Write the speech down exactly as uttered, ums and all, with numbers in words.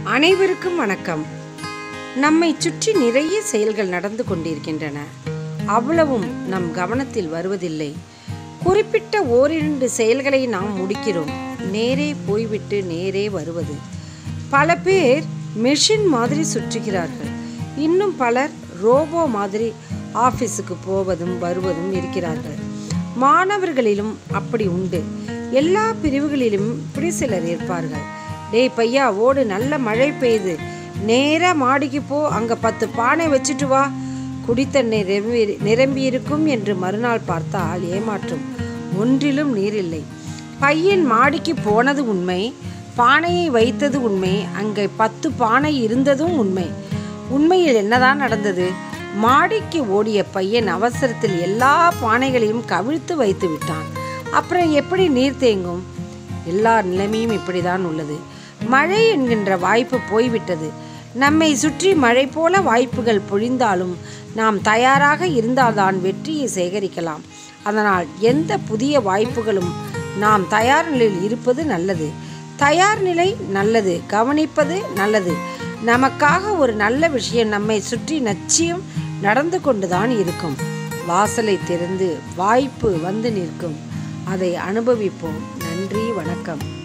அனைவருக்கும் வணக்கம். நம்மை சுற்றி நிறைய செயல்கள் நடந்து கொண்டிருக்கின்றன. அவ்வளவும் நம் கவனத்தில் வருவதில்லை. குறிப்பிட்ட ஓரிரண்டு செயல்களை நாம் முடிக்கிறோம். நேரே போய்விட்டு நேரே வருவது. பல பேர் மெஷின் மாதிரி சுற்றுகிறார்கள். இன்னும் பலர் ரோபோ மாதிரி ஆஃபீஸுக்கு போவதும் வருவதும் இருக்கிறார்கள். மாணவர்களிலும் அப்படி உண்டு. எல்லா பிரிவுகளிலும் இப்படி சிலர் இருப்பார்கள். டேய் பையா, ஓடு, நல்ல மழை பெய்யுது, நேராக மாடிக்கு போ, அங்கே பத்து பானை வச்சுட்டு வா, குடித்தண்ணீர் நிரம்பி நிரம்பி இருக்கும் என்று மறுநாள் பார்த்தால் ஏமாற்றும். ஒன்றிலும் நீர் இல்லை. பையன் மாடிக்கு போனது உண்மை, பானையை வைத்தது உண்மை, அங்கே பத்து பானை இருந்ததும் உண்மை. உண்மையில் என்னதான் நடந்தது? மாடிக்கு ஓடிய பையன் அவசரத்தில் எல்லா பானைகளையும் கவிழ்த்து வைத்து விட்டான். அப்புறம் எப்படி நீர் தேங்கும்? எல்லா நிலைமையும் இப்படிதான் உள்ளது. மழை என்கின்ற வாய்ப்பு போய்விட்டது. நம்மை சுற்றி மழை போல வாய்ப்புகள் பொழிந்தாலும் நாம் தயாராக இருந்தால்தான் வெற்றியை சேகரிக்கலாம். அதனால் எந்த புதிய வாய்ப்புகளும் நாம் தயார் நிலையில் இருப்பது நல்லது. தயார் நிலை நல்லது, கவனிப்பது நல்லது. நமக்காக ஒரு நல்ல விஷயம் நம்மை சுற்றி நிச்சயம் நடந்து கொண்டுதான் இருக்கும். வாசலை திறந்து வாய்ப்பு வந்து நிற்கும். அதை அனுபவிப்போம். நன்றி, வணக்கம்.